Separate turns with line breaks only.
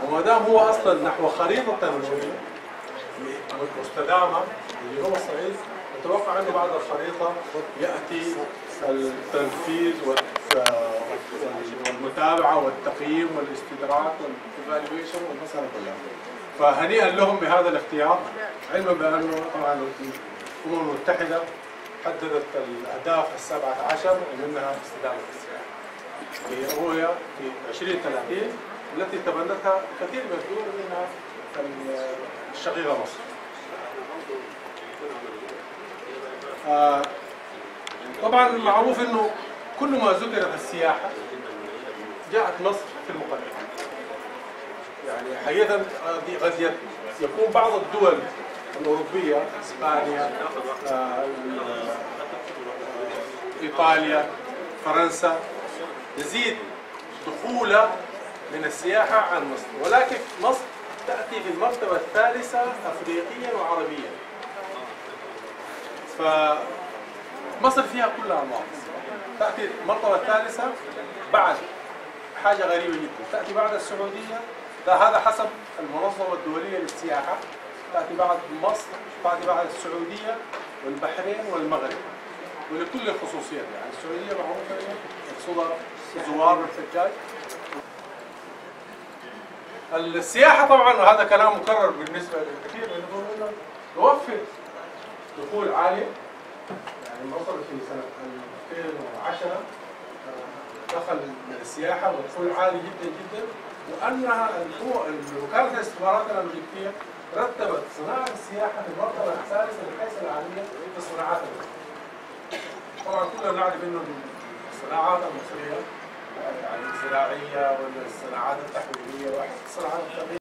وما دام هو اصلا نحو خريطه تنمويه مستدامه لجنوب الصعيد، نتوقع انه بعد الخريطه ياتي التنفيذ والمتابعه والتقييم والاستدراك والايفالويشن والمساله كلها. فهنيئا لهم بهذا الاختيار، علما بانه طبعا الامم المتحده حددت الاهداف ال17 ومنها استدامه السياحه في رؤيه في 2030 التي تبنتها كثير من الدول منها الشقيقه مصر. طبعا معروف انه كل ما ذكر في السياحه جاءت مصر في المقدمه. يعني حقيقه قد يكون بعض الدول الاوروبيه اسبانيا، ايطاليا، فرنسا يزيد دخولا من السياحه عن مصر، ولكن مصر تاتي في المرتبه الثالثه افريقيا وعربيا. فمصر فيها كل انواع، تاتي المرتبه الثالثه بعد حاجه غريبه جدا، تاتي بعد السعوديه، هذا حسب المنظمه الدوليه للسياحه، تاتي بعد مصر، تاتي بعد السعوديه والبحرين والمغرب، ولكل الخصوصيات. يعني السعوديه معروفه يقصدها الزوار والحجاج. السياحه طبعا، وهذا كلام مكرر بالنسبه للكثير منهم، توفر دخول عاليه. يعني مصر في سنه 2010 دخل من السياحه ودخول عالي جدا جدا، وانها وكاله الاستثمارات الامريكيه رتبت صناعه السياحه في المرتبه الثالثه من حيث العالميه في الصناعات المصريه. طبعا كلنا نعرف انه الصناعات المصريه يعني الزراعيه والصناعات التحويليه والصناعات التقليديه